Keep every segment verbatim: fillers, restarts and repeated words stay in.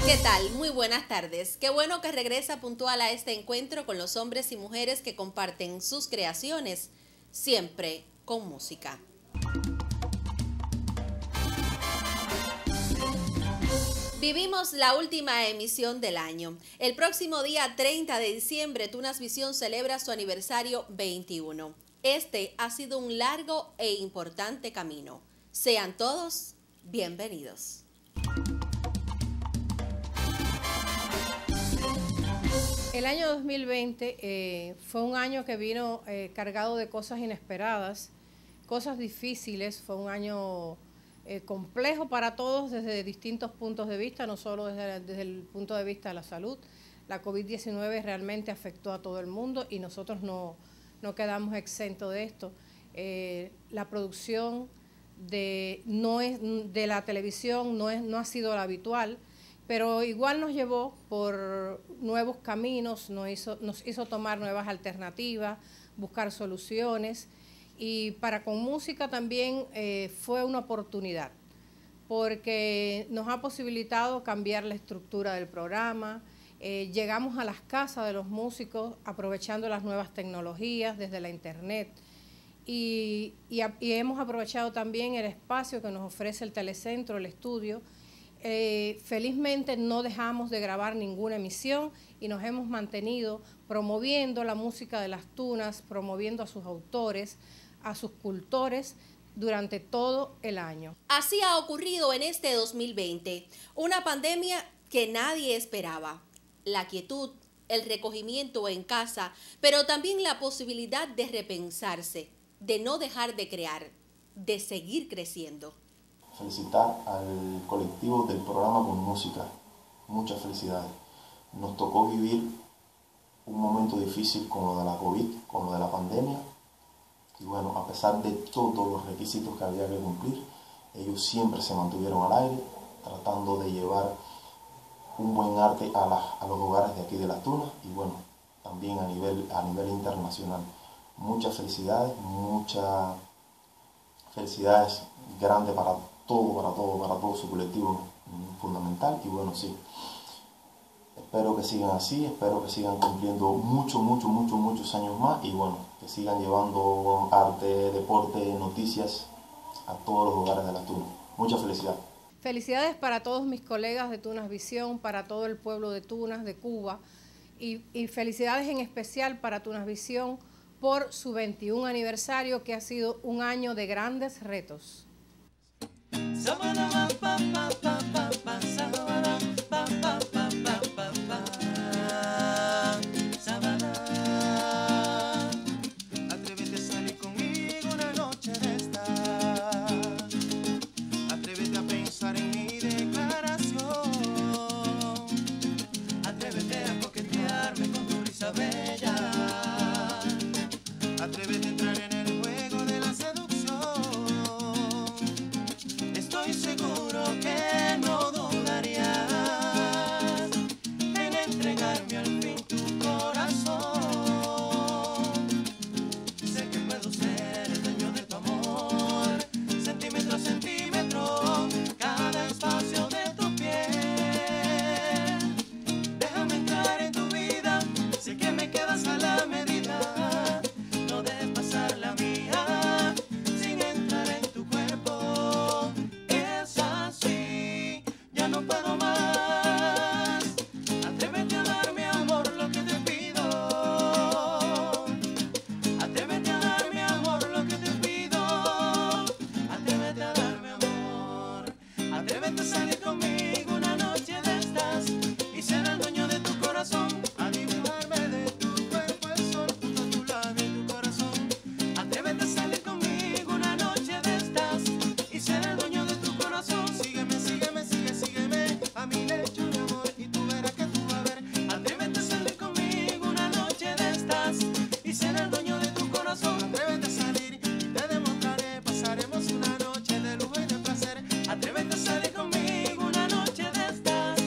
¿Qué tal? Muy buenas tardes. Qué bueno que regresa puntual a este encuentro con los hombres y mujeres que comparten sus creaciones, siempre con música. Vivimos la última emisión del año. El próximo día treinta de diciembre, Tunas Visión celebra su aniversario veintiuno. Este ha sido un largo e importante camino. Sean todos bienvenidos. El año dos mil veinte eh, fue un año que vino eh, cargado de cosas inesperadas, cosas difíciles. Fue un año eh, complejo para todos desde distintos puntos de vista, no solo desde, desde el punto de vista de la salud. La COVID diecinueve realmente afectó a todo el mundo y nosotros no, no quedamos exentos de esto. Eh, la producción de, no es, de la televisión no, es, no ha sido la habitual, pero igual nos llevó por nuevos caminos, nos hizo, nos hizo tomar nuevas alternativas, buscar soluciones, y para Con Música también eh, fue una oportunidad, porque nos ha posibilitado cambiar la estructura del programa. Eh, llegamos a las casas de los músicos aprovechando las nuevas tecnologías desde la internet, y, y, y hemos aprovechado también el espacio que nos ofrece el telecentro, el estudio. Eh, felizmente no dejamos de grabar ninguna emisión y nos hemos mantenido promoviendo la música de las tunas, promoviendo a sus autores, a sus cultores durante todo el año. Así ha ocurrido en este dos mil veinte, una pandemia que nadie esperaba. La quietud, el recogimiento en casa, pero también la posibilidad de repensarse, de no dejar de crear, de seguir creciendo. Felicitar al colectivo del programa Con Música, muchas felicidades. Nos tocó vivir un momento difícil con lo de la COVID, con lo de la pandemia, y bueno, a pesar de todos los requisitos que había que cumplir, ellos siempre se mantuvieron al aire, tratando de llevar un buen arte a, la, a los hogares de aquí de Las Tunas, y bueno, también a nivel, a nivel internacional. Muchas felicidades, muchas felicidades grandes para todo, para todo, para todo su colectivo fundamental. Y bueno, sí, espero que sigan así, espero que sigan cumpliendo muchos, muchos, muchos, muchos años más, y bueno, que sigan llevando arte, deporte, noticias a todos los hogares de Las Tunas. Muchas felicidades. Felicidades para todos mis colegas de Tunas Visión, para todo el pueblo de Tunas, de Cuba, y, y felicidades en especial para Tunas Visión por su veintiún aniversario, que ha sido un año de grandes retos. Atrévete a salir conmigo una noche de estas. Atrévete a pensar en mi declaración. Atrévete a coquetearme con tu risa bella. Atrévete a entrar en el juego de la seducción. Estoy seguro que no dudarías en entregarme al fin tu corazón. Sé que puedo ser el dueño de tu amor, centímetro a centímetro, cada espacio de tu piel. Déjame entrar en tu vida, sé que me quedas a la medida. No dejes pasar la mía sin entrar en tu cuerpo. Es así, ya no puedo más. Atrévete a darme amor lo que te pido. Atrévete a darme amor lo que te pido. Atrévete a darme amor. Atrévete a salir conmigo una noche de estas y ser el dueño de tu corazón. A dibujarme de tu cuerpo el sol junto a tu labio y tu corazón. Atrévete a salir conmigo una noche de estas y ser el dueño de tu corazón. Sígueme, sígueme, sigue, sígueme a mi lecho de amor y tú verás que tú vas a ver. Atrévete a salir conmigo una noche de estas y ser el dueño de tu corazón. Atrévete a salir y te demostraré, pasaremos una noche de lujo y de placer. Atrévete a salir conmigo una noche de estas.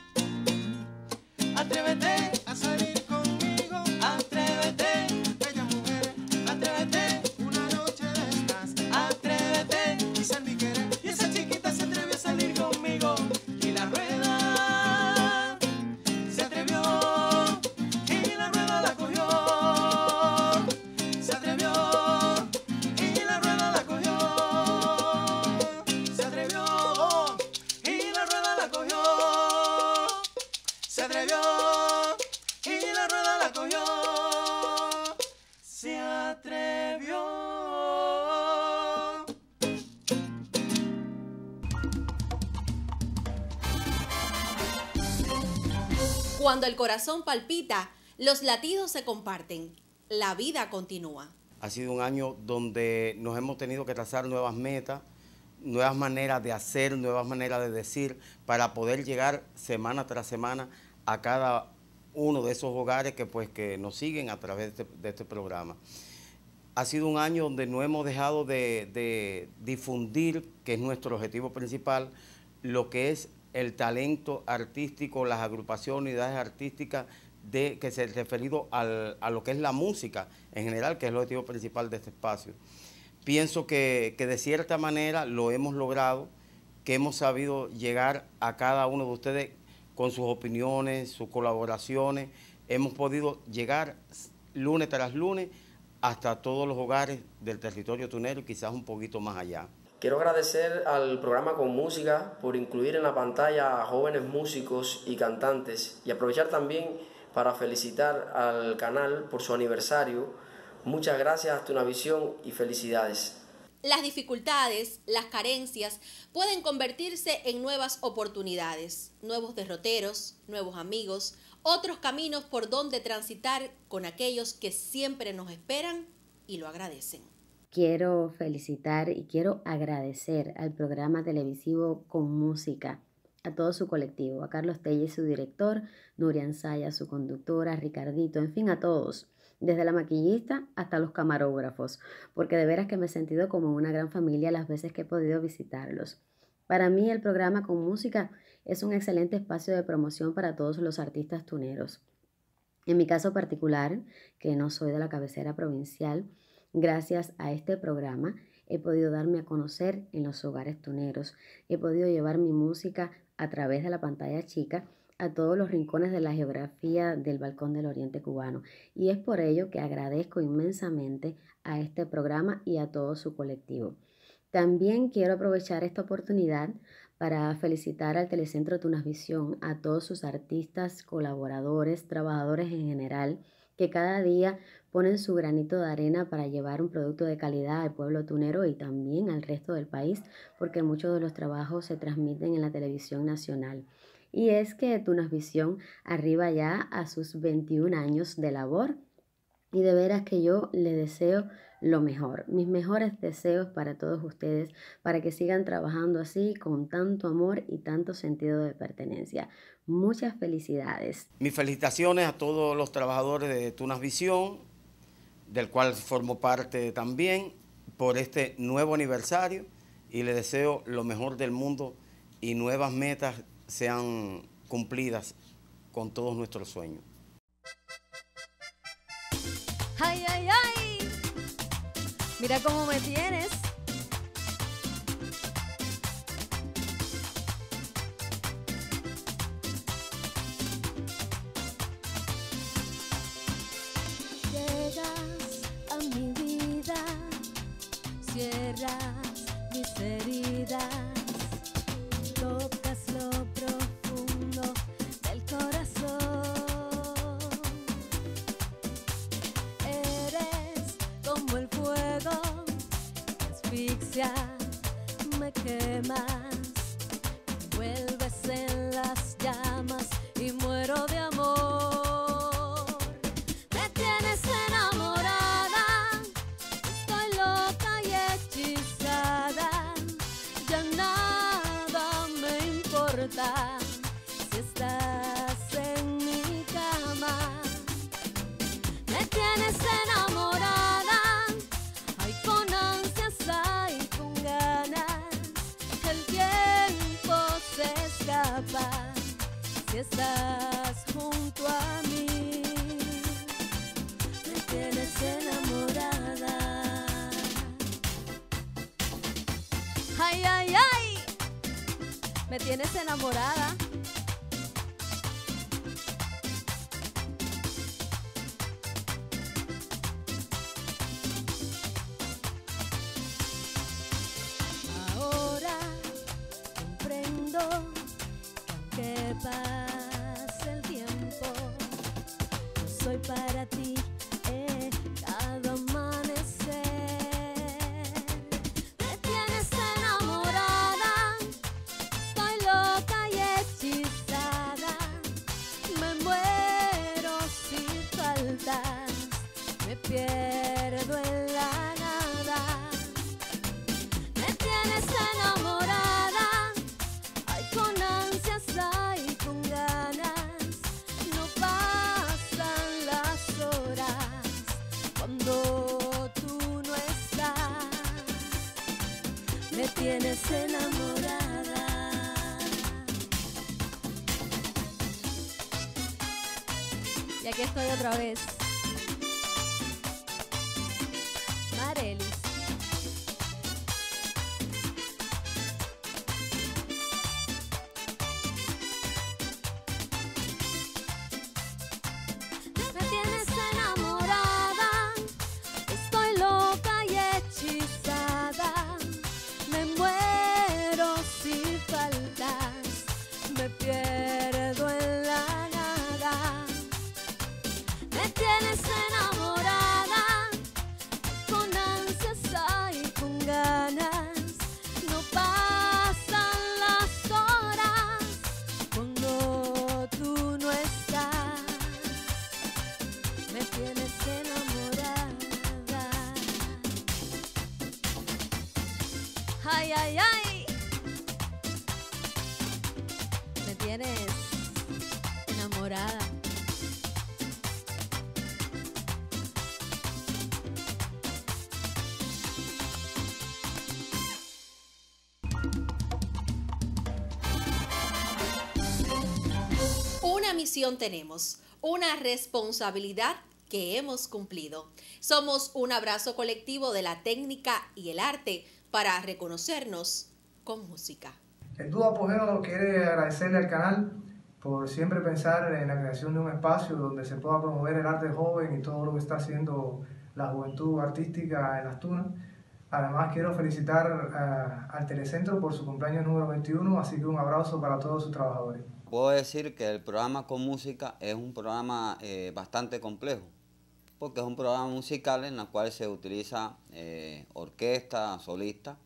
Atrévete a salir conmigo, atrévete, bella mujer, atrévete, una noche de estas, atrévete, y ser mi querer, y esa chiquita se atrevió a salir conmigo, y la rueda la cogió, se atrevió. Cuando el corazón palpita, los latidos se comparten, la vida continúa. Ha sido un año donde nos hemos tenido que trazar nuevas metas, nuevas maneras de hacer, nuevas maneras de decir, para poder llegar semana tras semana a cada uno de esos hogares que, pues, que nos siguen a través de este, de este programa. Ha sido un año donde no hemos dejado de, de difundir, que es nuestro objetivo principal, lo que es el talento artístico, las agrupaciones, unidades artísticas de, que se ha referido al, a lo que es la música en general, que es el objetivo principal de este espacio. Pienso que, que de cierta manera lo hemos logrado, que hemos sabido llegar a cada uno de ustedes con sus opiniones, sus colaboraciones. Hemos podido llegar lunes tras lunes hasta todos los hogares del territorio tunero y quizás un poquito más allá. Quiero agradecer al programa Con Música por incluir en la pantalla a jóvenes músicos y cantantes y aprovechar también para felicitar al canal por su aniversario. Muchas gracias, Tunavisión, y felicidades. Las dificultades, las carencias pueden convertirse en nuevas oportunidades, nuevos derroteros, nuevos amigos, otros caminos por donde transitar con aquellos que siempre nos esperan y lo agradecen. Quiero felicitar y quiero agradecer al programa televisivo Con Música, a todo su colectivo, a Carlos Telle, su director, Nuria Ansaya, su conductora, Ricardito, en fin, a todos, desde la maquillista hasta los camarógrafos, porque de veras que me he sentido como una gran familia las veces que he podido visitarlos. Para mí el programa Con Música es un excelente espacio de promoción para todos los artistas tuneros. En mi caso particular, que no soy de la cabecera provincial, gracias a este programa he podido darme a conocer en los hogares tuneros, he podido llevar mi música a través de la pantalla chica a todos los rincones de la geografía del Balcón del Oriente cubano, y es por ello que agradezco inmensamente a este programa y a todo su colectivo. También quiero aprovechar esta oportunidad para felicitar al Telecentro Tunavisión, a todos sus artistas, colaboradores, trabajadores en general, que cada día ponen su granito de arena para llevar un producto de calidad al pueblo tunero y también al resto del país, porque muchos de los trabajos se transmiten en la televisión nacional. Y es que Tunavisión arriba ya a sus veintiún años de labor, y de veras que yo le deseo lo mejor, mis mejores deseos para todos ustedes, para que sigan trabajando así con tanto amor y tanto sentido de pertenencia. Muchas felicidades. Mis felicitaciones a todos los trabajadores de Tunavisión, del cual formo parte también, por este nuevo aniversario, y les deseo lo mejor del mundo y nuevas metas sean cumplidas con todos nuestros sueños. Ay, ay, ay, mira cómo me tienes. Llegas a mi vida, cierras mis heridas, tocas lo profundo del corazón. Eres como el fuego que asfixia, me quemas, vuelves en las llamas y muero de amor. Me tienes enamorada, estoy loca y hechizada, ya nada me importa si estás en mi cama. Me tienes enamorada, ay, con ansias, ay, con ganas, el tiempo se escapa si estás junto a mí. Me tienes enamorada. Ay, ay, ay, me tienes enamorada. Ahora comprendo que aunque pase el tiempo, yo soy soy para ti, eh, cada amanecer. Me tienes enamorada, estoy loca y hechizada. Me muero si faltas, me pierdo en la nada. Me tienes enamorada, ay, con ansias, ay, con ganas. No pasan las horas cuando tú no estás. Me tienes enamorada. Y aquí estoy otra vez. Marelis. Me tienes enamorada, estoy loca y hechizada. Me muero si faltas, me pierdo en la nada. Me tienes enamorada, con ansias, ay, con ganas. No pasan las horas cuando tú no estás. Me tienes enamorada. Ay, ay, ay. Me tienes enamorada. Una misión tenemos, una responsabilidad que hemos cumplido. Somos un abrazo colectivo de la técnica y el arte para reconocernos con música. El dúo Apogeo quiere agradecerle al canal por siempre pensar en la creación de un espacio donde se pueda promover el arte joven y todo lo que está haciendo la juventud artística en Las Tunas. Además, quiero felicitar uh, al Telecentro por su cumpleaños número veintiuno, así que un abrazo para todos sus trabajadores. Puedo decir que el programa Con Música es un programa eh, bastante complejo, porque es un programa musical en el cual se utiliza eh, orquesta, solista,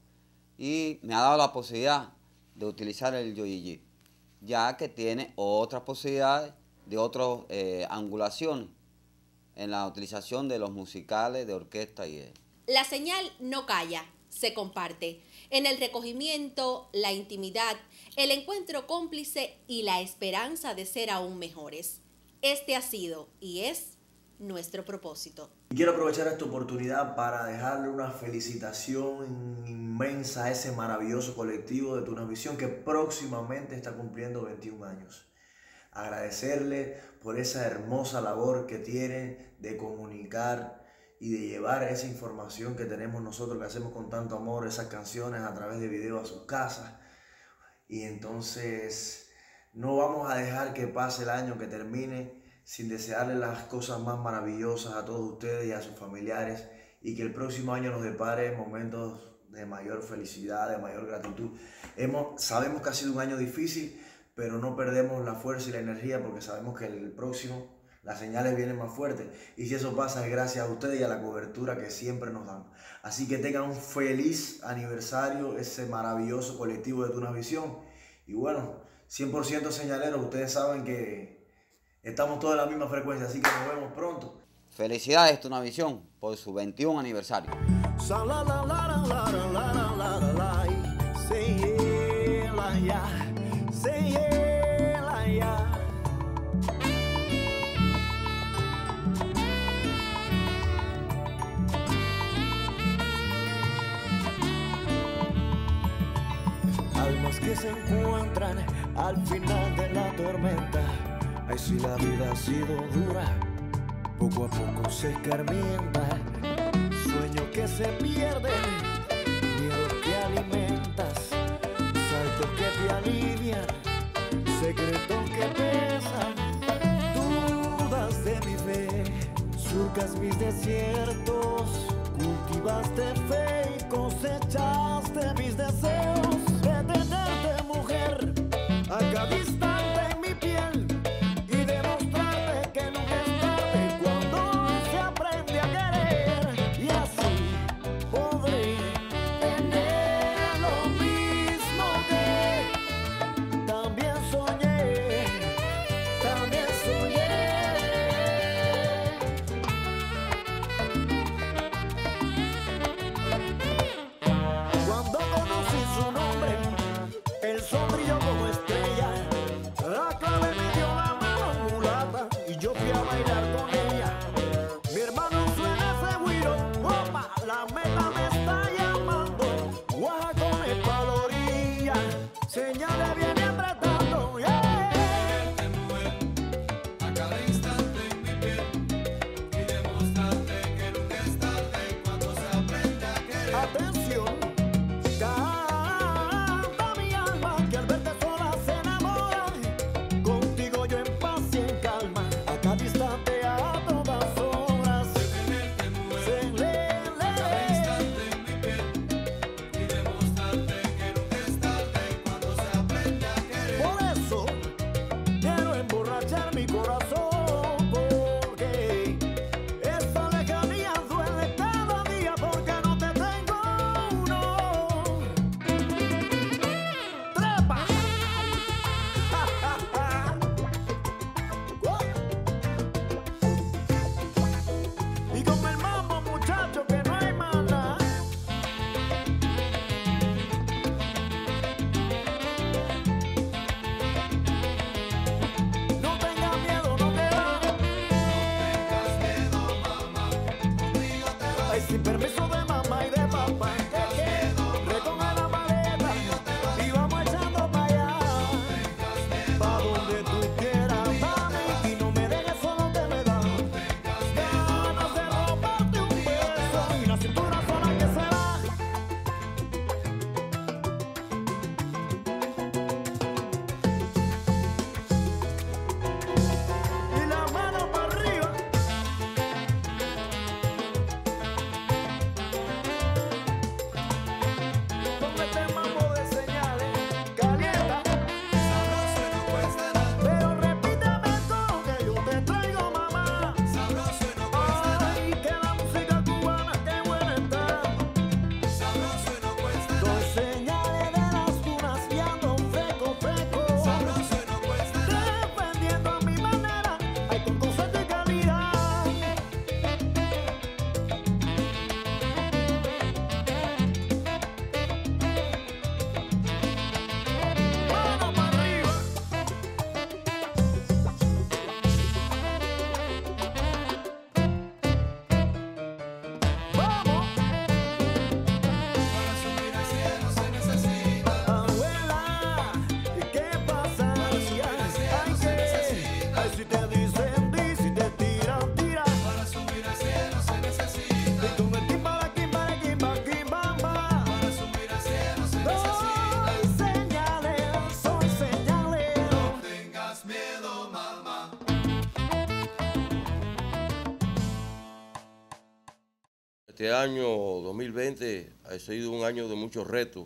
y me ha dado la posibilidad de utilizar el yoyiyi, ya que tiene otras posibilidades de otras eh, angulaciones en la utilización de los musicales, de orquesta y de... La señal no calla, se comparte. En el recogimiento, la intimidad, el encuentro cómplice y la esperanza de ser aún mejores. Este ha sido y es nuestro propósito. Y quiero aprovechar esta oportunidad para dejarle una felicitación inmensa a ese maravilloso colectivo de Tunavisión que próximamente está cumpliendo veintiún años. Agradecerle por esa hermosa labor que tienen de comunicar y de llevar esa información que tenemos nosotros, que hacemos con tanto amor, esas canciones a través de videos a sus casas. Y entonces no vamos a dejar que pase el año, que termine, sin desearle las cosas más maravillosas a todos ustedes y a sus familiares, y que el próximo año nos depare momentos de mayor felicidad, de mayor gratitud. Hemos, sabemos que ha sido un año difícil, pero no perdemos la fuerza y la energía, porque sabemos que el próximo las señales vienen más fuertes, y si eso pasa es gracias a ustedes y a la cobertura que siempre nos dan. Así que tengan un feliz aniversario, ese maravilloso colectivo de Tunavisión. Y bueno, cien por ciento señaleros, ustedes saben que estamos todos en la misma frecuencia, así que nos vemos pronto. Felicidades Tunavisión por su veintiún aniversario. Almas que se encuentran al final de la tormenta. Ay, si la vida ha sido dura, poco a poco se escarmienta. Sueños que se pierden, miedos que alimentas, saltos que te alivian, secretos que pesan, dudas de mi fe, surcas mis desiertos, cultivaste fe y cosechaste mis deseos. Detenerte, mujer, a cada instante en mi piel y demostrarte que nunca es tarde este año dos mil veinte ha sido un año de muchos retos,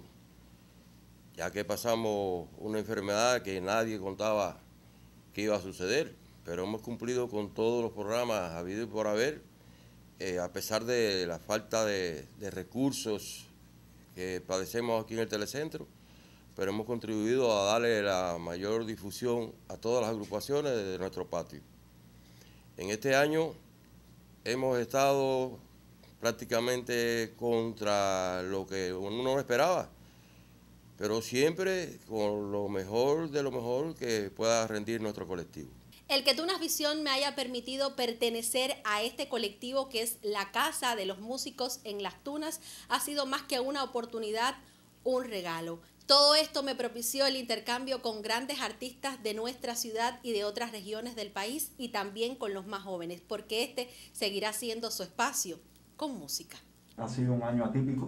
ya que pasamos una enfermedad que nadie contaba que iba a suceder, pero hemos cumplido con todos los programas habidos y por haber, eh, a pesar de la falta de, de recursos que padecemos aquí en el Telecentro, pero hemos contribuido a darle la mayor difusión a todas las agrupaciones de nuestro patio. En este año hemos estado prácticamente contra lo que uno no esperaba, pero siempre con lo mejor de lo mejor que pueda rendir nuestro colectivo. El que Tunas Visión me haya permitido pertenecer a este colectivo que es la Casa de los Músicos en Las Tunas ha sido más que una oportunidad, un regalo. Todo esto me propició el intercambio con grandes artistas de nuestra ciudad y de otras regiones del país y también con los más jóvenes, porque este seguirá siendo su espacio con música. Ha sido un año atípico.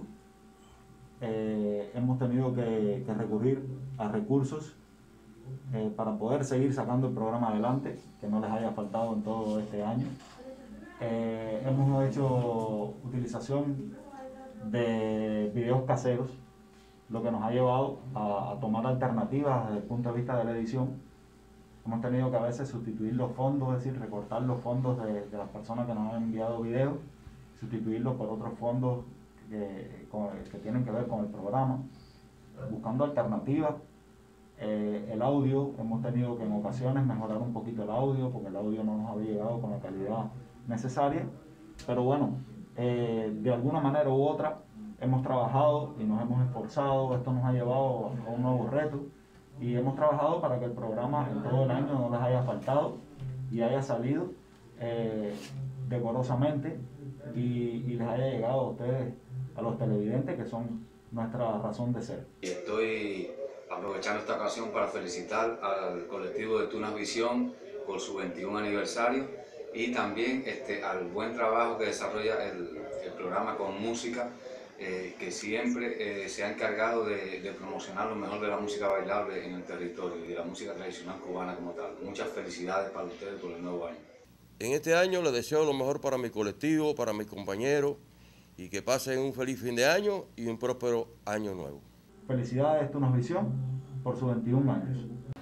Eh, hemos tenido que, que recurrir a recursos eh, para poder seguir sacando el programa adelante, que no les haya faltado en todo este año. Eh, hemos hecho utilización de videos caseros, lo que nos ha llevado a, a tomar alternativas desde el punto de vista de la edición. Hemos tenido que a veces sustituir los fondos, es decir, recortar los fondos de, de las personas que nos han enviado videos, sustituirlos por otros fondos que, con, que tienen que ver con el programa, buscando alternativas. Eh, el audio, hemos tenido que en ocasiones mejorar un poquito el audio, porque el audio no nos había llegado con la calidad necesaria, pero bueno, eh, de alguna manera u otra, hemos trabajado y nos hemos esforzado, esto nos ha llevado a un nuevo reto y hemos trabajado para que el programa en todo el año no les haya faltado y haya salido eh, decorosamente y, y les haya llegado a ustedes, a los televidentes, que son nuestra razón de ser. Estoy aprovechando esta ocasión para felicitar al colectivo de Tunas Visión por su veintiún aniversario y también este, al buen trabajo que desarrolla el, el programa con música, Eh, que siempre eh, se ha encargado de, de promocionar lo mejor de la música bailable en el territorio y de la música tradicional cubana como tal. Muchas felicidades para ustedes por el nuevo año. En este año les deseo lo mejor para mi colectivo, para mis compañeros y que pasen un feliz fin de año y un próspero año nuevo. Felicidades Tunas Visión por sus veintiún años.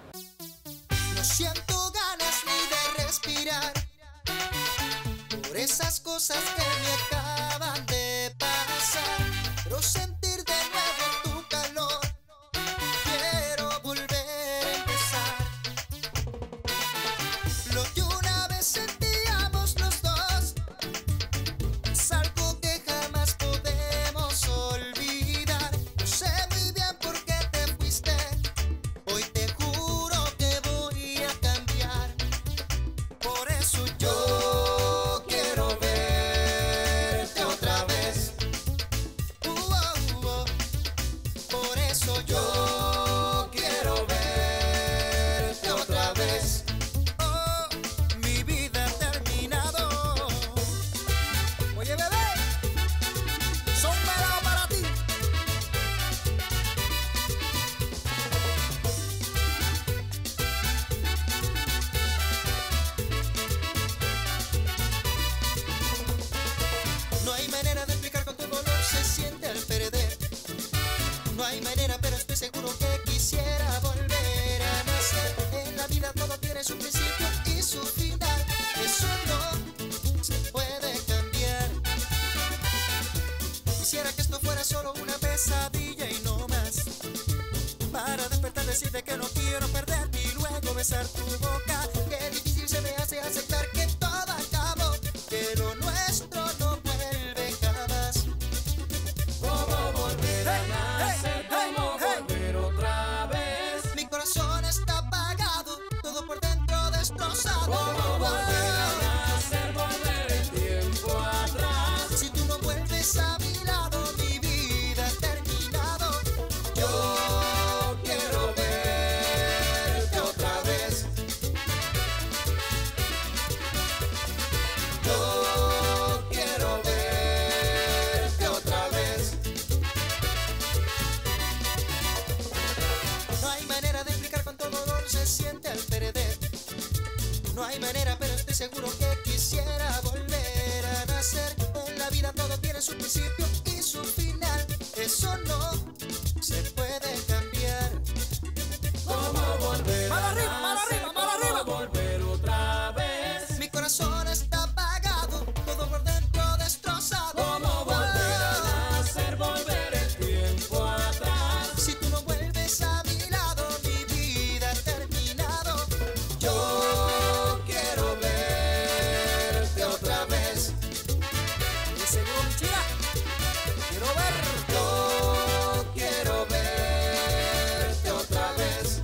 No siento ganas ni de respirar por esas cosas que me acaban de pasar, pero sentir de nuevo tu calor, quiero volver a empezar. Lo que una vez sentíamos los dos es algo que jamás podemos olvidar. No sé muy bien por qué te fuiste, hoy te juro que voy a cambiar. Por eso yo seguro que quisiera volver a nacer. En la vida todo tiene su principio y su final, eso no se puede cambiar. Quisiera que esto fuera solo una pesadilla y no más, para despertar decirte que no quiero perderte y luego besar tu boca. Qué difícil se me hace aceptar que todo acabó, que lo nuestro no vuelve jamás. ¿Cómo volver a nacer? ¿Cómo volver otra vez? Mi corazón está apagado, todo por dentro destrozado. ¿Cómo volver a nacer? Volver el tiempo atrás. Si tú no vuelves a mi lado, mi vida ha terminado. Yo quiero verte otra vez. Yo quiero verte otra vez. No hay manera de explicar cuánto dolor se siente al perder. No hay manera, pero estoy seguro que quisiera volver a nacer. En la vida todo tiene su su principio y su final. Eso no se puede cambiar. ¿Cómo volver? Mano arriba, mano arriba, mano arriba. ¿Cómo volver otra vez? Mi corazón está apagado, todo por dentro destrozado. ¿Cómo volver a nacer, volver el tiempo atrás? Si tú no vuelves a mi lado, mi vida ha terminado. Yo quiero verte otra vez. Y seguro, mi chica, quiero ver. Yo quiero verte otra vez.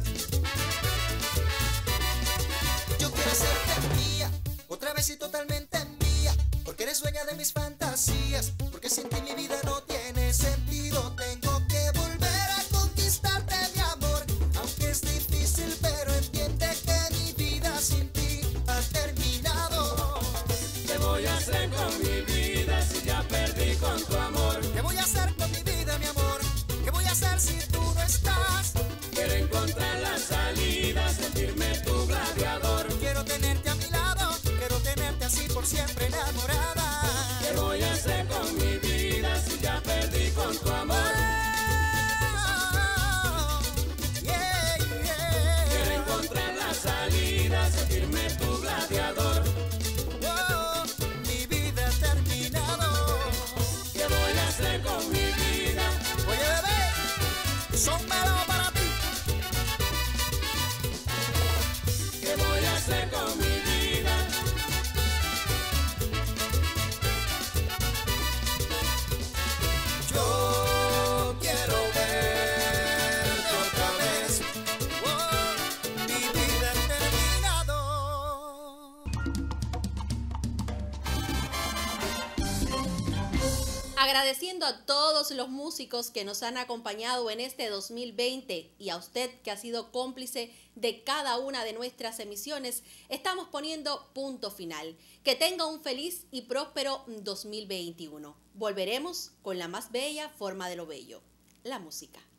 Yo quiero hacerte mía, otra vez y totalmente mía, porque eres dueña de mis fantasías, porque sin ti mi vida no tiene sentido. Tengo que volver a conquistarte, mi amor, aunque es difícil, pero entiende que mi vida sin ti ha terminado. ¿Qué voy a hacer con mi vida si ya perdí con tu amor? ¿Qué voy a hacer con mi vida, mi amor? ¿Qué voy a hacer si tú no estás? Quiero encontrar la salida, sentirme tu gladiador. Quiero tenerte a mi lado, quiero tenerte así por siempre enamorada. ¿Qué voy a hacer con mi vida si ya perdí con tu amor? Yeah, yeah. Quiero encontrar la salida, sentirme tu gladiador. Oh, mi vida ha terminado. ¿Qué voy a hacer con mi vida? Oye, bebé, son melos para ti. ¿Qué voy a hacer con mi vida? Yo quiero verte otra vez. Oh, mi vida ha terminado. Agradeciendo a todos los músicos que nos han acompañado en este dos mil veinte y a usted que ha sido cómplice de cada una de nuestras emisiones, estamos poniendo punto final. Que tenga un feliz y próspero dos mil veintiuno. Volveremos con la más bella forma de lo bello, la música.